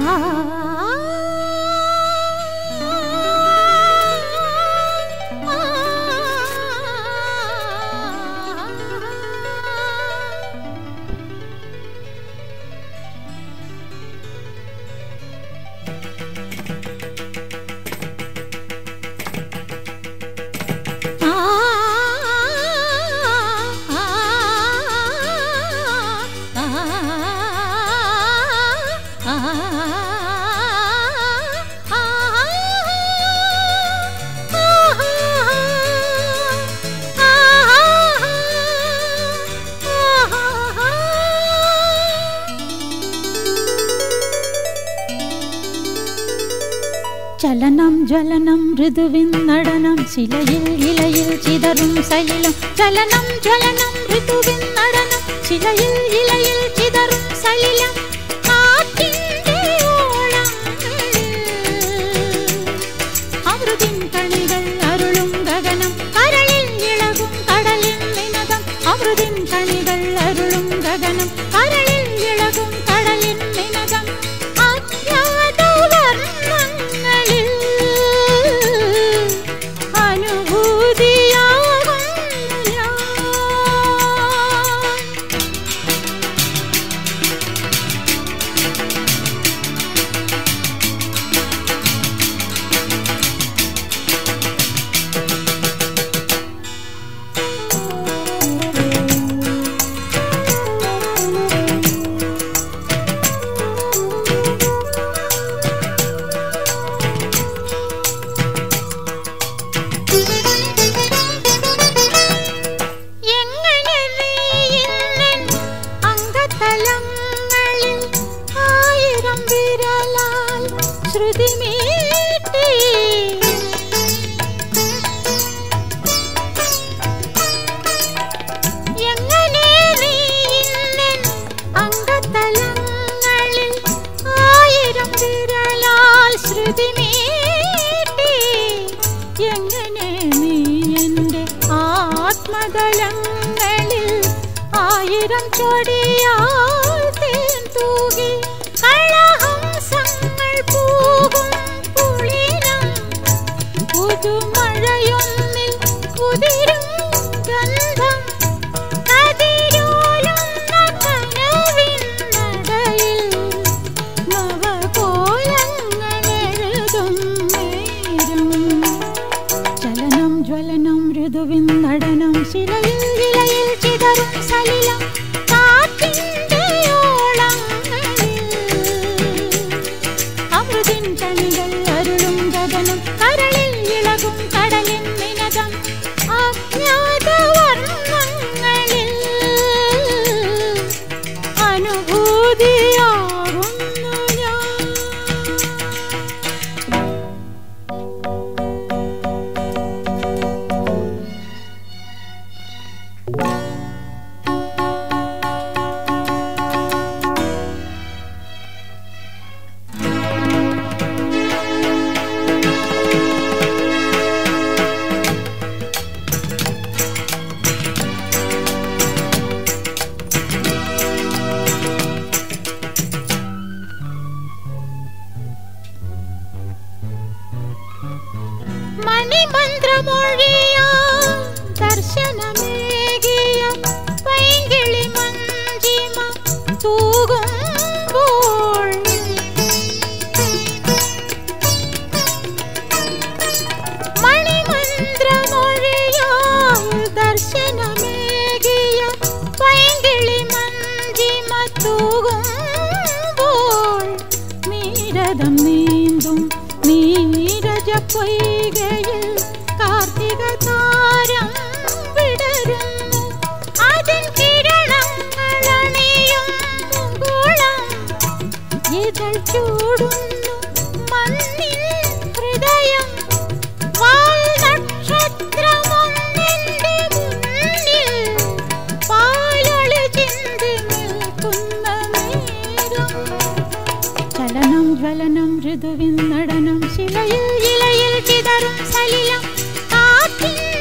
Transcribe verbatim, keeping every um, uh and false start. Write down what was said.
ചലനം ജ്വലനം ഋതുവിൻ നടനം ശിലയിൽ ഇലയിൽ ചിതറും സലിലം ചലനം ജ്വലനം ഋതുവിൻ നടനം ശിലയിൽ ഇലയിൽ ചിതറും സലിലം കാറ്റിന്റെ ഓളങ്ങളിൽ അമൃതിൻ കണികൾ അരുളും ഗഗനം കരളിൽ ഇളകും കടലിൻ വിനോദം അമൃതിൻ കണികൾ അരുളും ഗഗനം കരളിൽ ഇളകും കടലിൻ വിനോദം ആത്മതലങ്ങളിൽ ആയിരം ചൊടിയാൽ തേൻ തൂകി കളഹംസങ്ങൾ പൂകും കുളിരം പുതുമഴയൊന്നിൽ കുതിരും ഗന്ധം കതിരോലുന്ന കനവിൻ നടയിൽ നവകോലങ്ങളെഴുതും നേരം ചലനം ജ്വലനം ഋതുവിൻ നടനം ശിലയിൽ ഇലയിൽ ചിതറും സലിലം കാറ്റിന്റെ ഓളങ്ങളിൽ അമൃതിൻ കണികൾ അരുളും ഗഗനം കരളിൽ ഇളകും കടലിൻ വിനോദം അജ്ഞാത വർണ്ണങ്ങളിൽ അനുഭൂതിയാകുന്നു ഞാൻ. മണിമന്ത്രമൊഴിയാ ദർശനമേകിയ പൈങ്കിളി മഞ്ജിമ തൂകുമ്പോൾ മണിമന്ത്രമൊഴിയാ ദർശനമേകിയ പൈങ്കിളി മഞ്ജിമ തൂകുമ്പോൾ നീരദം നീന്തും നീരജ പൊയ്കയിൽ കാർത്തിക താരം വിടരുന്നു അതിൻ കിരണങ്ങളണിയും മുകുളം ഇതൾ ചൂടുന്നു മണ്ണിൽ ഹൃദയം വാൽ നക്ഷത്രമൊന്നെന്റെ മുന്നിൽ പാലൊളി ചിന്തി നിൽക്കുന്ന നേരം ചലനം ജ്വലനം ഋതുവിൻ നടനം ശിലയിൽ ഇലയിൽ ചിതറും സലിലം കാറ്റിൻ